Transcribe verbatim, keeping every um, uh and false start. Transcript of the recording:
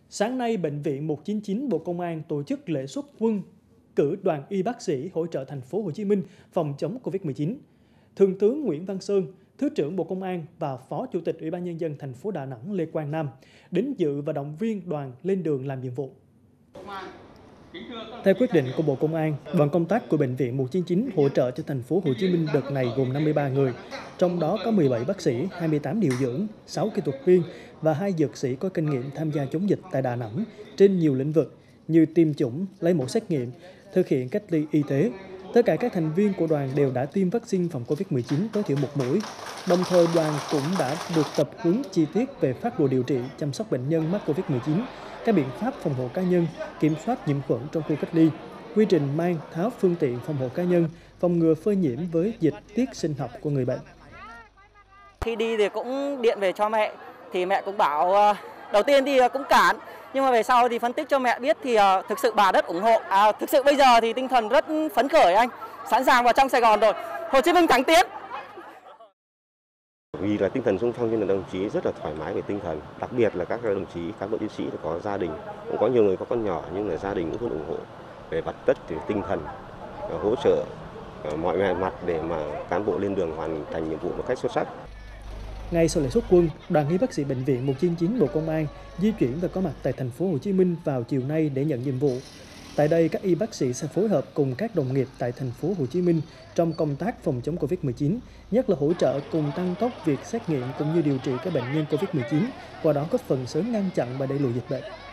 Sáng nay, Bệnh viện một chín chín Bộ Công an tổ chức lễ xuất quân cử đoàn y bác sĩ hỗ trợ thành phố Hồ Chí Minh phòng chống Covid mười chín. Thượng tướng Nguyễn Văn Sơn, Thứ trưởng Bộ Công an và Phó Chủ tịch Ủy ban Nhân dân thành phố Đà Nẵng Lê Quang Nam đến dự và động viên đoàn lên đường làm nhiệm vụ. Theo quyết định của Bộ Công an, đoàn công tác của Bệnh viện một chín chín hỗ trợ cho thành phố Hồ Chí Minh đợt này gồm năm mươi ba người, trong đó có mười bảy bác sĩ, hai mươi tám điều dưỡng, sáu kỹ thuật viên và hai dược sĩ có kinh nghiệm tham gia chống dịch tại Đà Nẵng trên nhiều lĩnh vực như tiêm chủng, lấy mẫu xét nghiệm, thực hiện cách ly y tế. Tất cả các thành viên của đoàn đều đã tiêm vaccine phòng Covid mười chín tối thiểu một mũi. Đồng thời, đoàn cũng đã được tập huấn chi tiết về phác đồ điều trị, chăm sóc bệnh nhân mắc Covid mười chín, các biện pháp phòng hộ cá nhân, kiểm soát nhiễm khuẩn trong khu cách ly, quy trình mang, tháo phương tiện phòng hộ cá nhân, phòng ngừa phơi nhiễm với dịch tiết sinh học của người bệnh. Khi đi thì cũng điện về cho mẹ, thì mẹ cũng bảo đầu tiên thì cũng cản, nhưng mà về sau thì phân tích cho mẹ biết thì thực sự bà rất ủng hộ. À, thực sự bây giờ thì tinh thần rất phấn khởi anh, sẵn sàng vào trong Sài Gòn rồi. Hồ Chí Minh thắng tiến. Vì là tinh thần xung phong nên là đồng chí rất là thoải mái về tinh thần, đặc biệt là các đồng chí cán bộ chiến sĩ có gia đình, cũng có nhiều người có con nhỏ nhưng là gia đình cũng luôn ủng hộ về vật chất, về tinh thần, hỗ trợ mọi mặt để mà cán bộ lên đường hoàn thành nhiệm vụ một cách xuất sắc. Ngay sau lễ xuất quân, đoàn y bác sĩ Bệnh viện một chín chín Bộ Công an di chuyển và có mặt tại thành phố Hồ Chí Minh vào chiều nay để nhận nhiệm vụ. Tại đây, các y bác sĩ sẽ phối hợp cùng các đồng nghiệp tại thành phố Hồ Chí Minh trong công tác phòng chống Covid mười chín, nhất là hỗ trợ cùng tăng tốc việc xét nghiệm cũng như điều trị các bệnh nhân Covid mười chín, qua đó góp phần sớm ngăn chặn và đẩy lùi dịch bệnh.